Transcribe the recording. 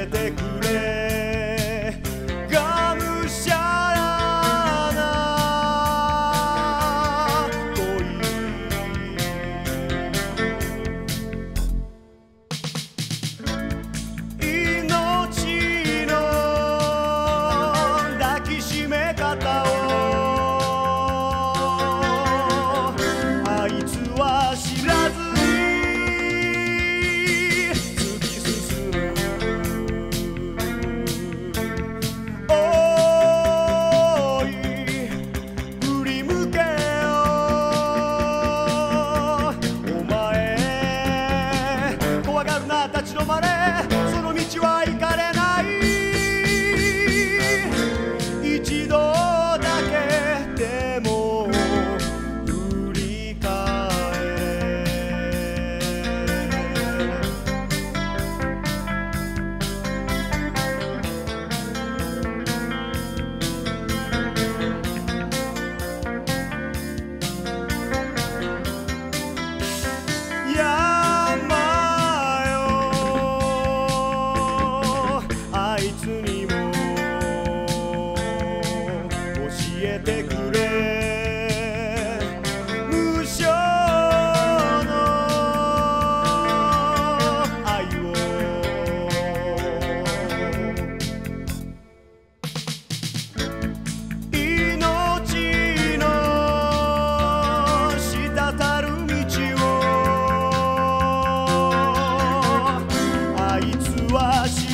えてくれがむしゃらな命の抱きしめ方をあいつは知らず立ち止まれ、その道は行かれない。一度だけでも振り返あいつにも教えてくれ無償の愛を命の滴る道をあいつは知